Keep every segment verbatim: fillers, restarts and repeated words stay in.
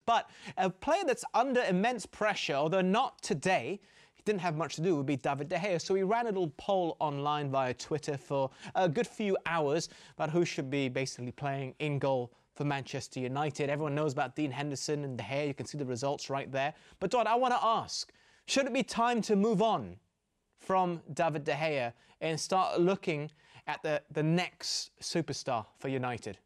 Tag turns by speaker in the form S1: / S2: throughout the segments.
S1: But a player that's under immense pressure, although not today, he didn't have much to do, would be David De Gea. So we ran a little poll online via Twitter for a good few hours about who should be basically playing in goal for Manchester United. Everyone knows about Dean Henderson and De Gea. You can see the results right there. But Todd, I want to ask, should it be time to move on from David De Gea and start looking at the, the next superstar for United?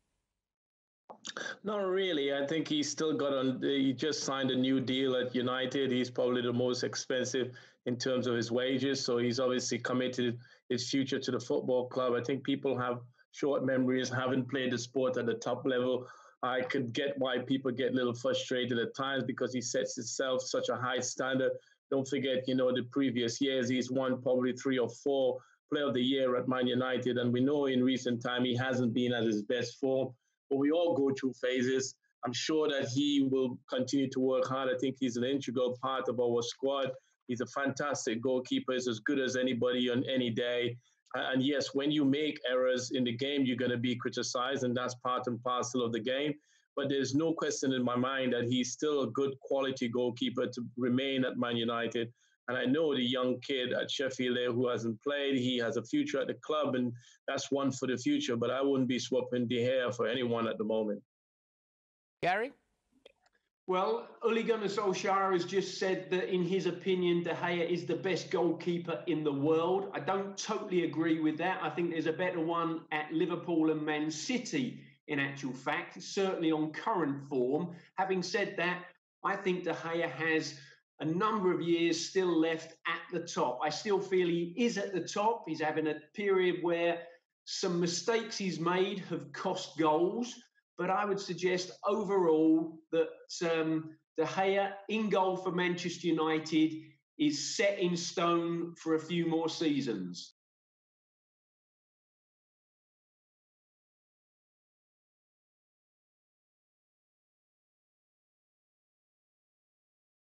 S2: Not really. I think he's still got on. He just signed a new deal at United. He's probably the most expensive in terms of his wages. So he's obviously committed his future to the football club. I think people have short memories, haven't played the sport at the top level. I could get why people get a little frustrated at times because he sets himself such a high standard. Don't forget, you know, the previous years, he's won probably three or four Player of the Year at Man United. And we know in recent time he hasn't been at his best form. But we all go through phases. I'm sure that he will continue to work hard. I think he's an integral part of our squad. He's a fantastic goalkeeper. He's as good as anybody on any day. And yes, when you make errors in the game, you're going to be criticized, and that's part and parcel of the game. But there's no question in my mind that he's still a good quality goalkeeper to remain at Man United. And I know the young kid at Sheffield there who hasn't played, he has a future at the club, and that's one for the future. But I wouldn't be swapping De Gea for anyone at the moment.
S1: Gary?
S3: Well, Ole Gunnar Solskjaer has just said that, in his opinion, De Gea is the best goalkeeper in the world. I don't totally agree with that. I think there's a better one at Liverpool and Man City, in actual fact, certainly on current form. Having said that, I think De Gea has a number of years still left at the top. I still feel he is at the top. He's having a period where some mistakes he's made have cost goals, but I would suggest overall that um, De Gea in goal for Manchester United is set in stone for a few more seasons.